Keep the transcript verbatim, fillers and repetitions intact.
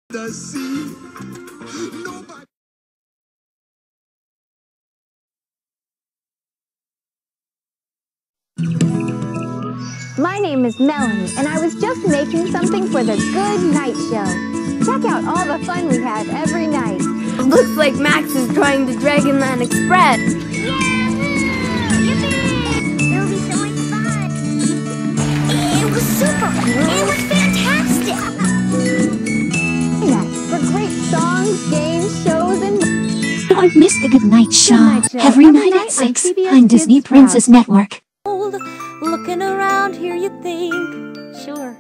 The sea. Nobody. My name is Melanie, and I was just making something for the Good Night Show. Check out all the fun we have every night. Looks like Max is trying the Dragonland Express. Yay! Yippee! It'll be so much fun. It was super. It was fantastic. For great songs, games, shows, and Don't miss the Good Night Show. Night Show. Every, Every night night at six on P B S on Disney Kids Princess Plus. Network. Looking around here, you think, sure,